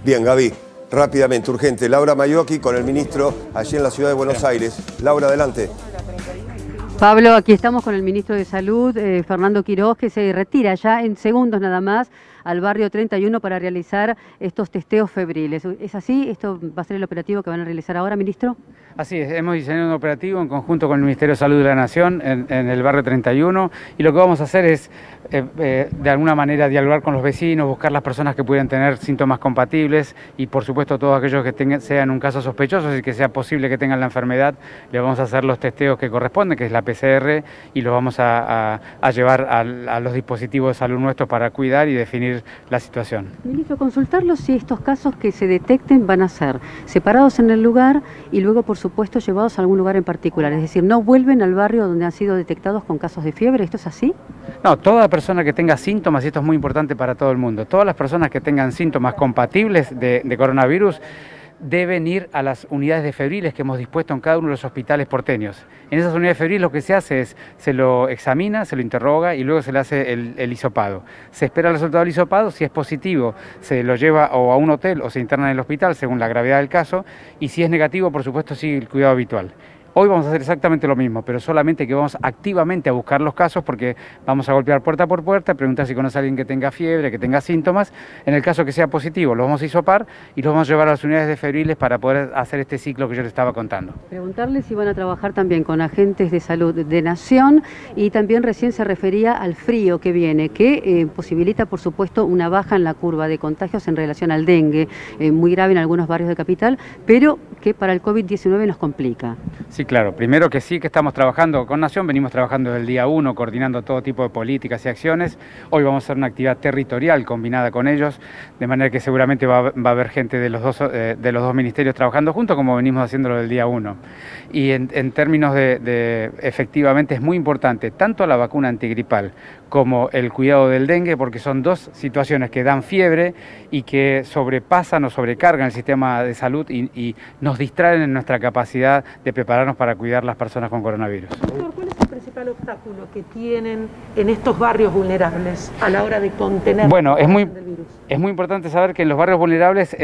Bien, Gaby, rápidamente, urgente. Laura Maiocchi con el ministro allí en la ciudad de Buenos Aires. Laura, adelante. Pablo, aquí estamos con el ministro de Salud, Fernando Quirós, que se retira ya en segundos nada más al barrio 31 para realizar estos testeos febriles. ¿Es así? ¿Esto va a ser el operativo que van a realizar ahora, ministro? Así es, hemos diseñado un operativo en conjunto con el Ministerio de Salud de la Nación en el barrio 31 y lo que vamos a hacer es de alguna manera dialogar con los vecinos, buscar las personas que pudieran tener síntomas compatibles y por supuesto todos aquellos que sean un caso sospechoso y que sea posible que tengan la enfermedad, le vamos a hacer los testeos que corresponden, que es la PCR, y los vamos a llevar a los dispositivos de salud nuestros para cuidar y definir la situación. Ministro, consultarlo si estos casos que se detecten van a ser separados en el lugar y luego por supuesto llevados a algún lugar en particular, es decir, no vuelven al barrio donde han sido detectados con casos de fiebre. ¿Esto es así? No, toda persona que tenga síntomas, y esto es muy importante para todo el mundo, todas las personas que tengan síntomas compatibles de coronavirus deben ir a las unidades de febriles que hemos dispuesto en cada uno de los hospitales porteños. En esas unidades febriles lo que se hace es, se lo examina, se lo interroga y luego se le hace el hisopado. Se espera el resultado del hisopado, si es positivo se lo lleva o a un hotel o se interna en el hospital según la gravedad del caso, y si es negativo por supuesto sigue el cuidado habitual. Hoy vamos a hacer exactamente lo mismo, pero solamente que vamos activamente a buscar los casos porque vamos a golpear puerta por puerta, preguntar si conoce a alguien que tenga fiebre, que tenga síntomas. En el caso que sea positivo, los vamos a hisopar y los vamos a llevar a las unidades de febriles para poder hacer este ciclo que yo les estaba contando. Preguntarle si van a trabajar también con agentes de salud de Nación y también recién se refería al frío que viene, que posibilita por supuesto una baja en la curva de contagios en relación al dengue, muy grave en algunos barrios de Capital, pero que para el COVID-19 nos complica. Sí, claro. Primero que sí que estamos trabajando con Nación, venimos trabajando desde el día 1, coordinando todo tipo de políticas y acciones. Hoy vamos a hacer una actividad territorial combinada con ellos, de manera que seguramente va a haber gente de los dos ministerios trabajando juntos, como venimos haciéndolo del día 1. Y en términos de efectivamente es muy importante tanto la vacuna antigripal como el cuidado del dengue, porque son dos situaciones que dan fiebre y que sobrepasan o sobrecargan el sistema de salud y nos distraen en nuestra capacidad de prepararnos para cuidar a las personas con coronavirus. Doctor, ¿cuál es el principal obstáculo que tienen en estos barrios vulnerables a la hora de contener bueno, el virus? Es muy importante saber que en los barrios vulnerables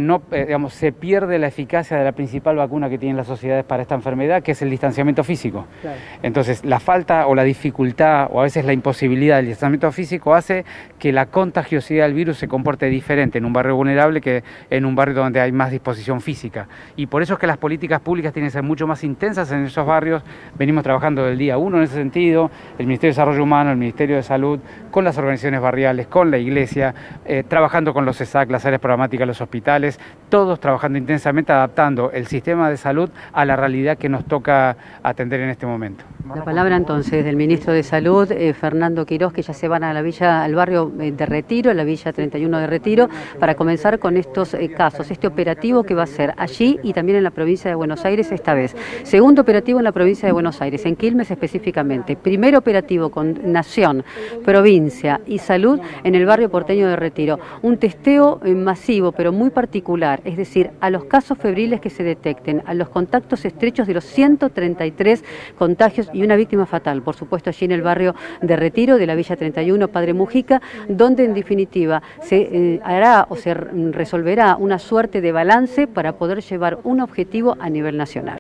se pierde la eficacia de la principal vacuna que tienen las sociedades para esta enfermedad, que es el distanciamiento físico. Claro. Entonces, la falta o la dificultad o a veces la imposibilidad del distanciamiento físico hace que la contagiosidad del virus se comporte diferente en un barrio vulnerable que en un barrio donde hay más disposición física. Y por eso es que las políticas públicas tienen que ser mucho más intensas en esos barrios. Venimos trabajando del día 1 en ese sentido, el Ministerio de Desarrollo Humano, el Ministerio de Salud, con las organizaciones barriales, con la Iglesia, trabajando con los CESAC, las áreas programáticas, los hospitales, todos trabajando intensamente, adaptando el sistema de salud a la realidad que nos toca atender en este momento. La palabra entonces del ministro de Salud, Fernando Quirós, que ya se van a al barrio de Retiro, a la Villa 31 de Retiro, para comenzar con estos casos, este operativo que va a ser allí y también en la provincia de Buenos Aires esta vez. Segundo operativo en la provincia de Buenos Aires, en Quilmes específicamente. Primer operativo con Nación, provincia y salud en el barrio porteño de Retiro. Un testeo masivo, pero muy particular, es decir, a los casos febriles que se detecten, a los contactos estrechos de los 133 contagios y una víctima fatal, por supuesto, allí en el barrio de Retiro, de la Villa 31, Padre Mujica, donde en definitiva se hará o se resolverá una suerte de balance para poder llevar un objetivo a nivel nacional.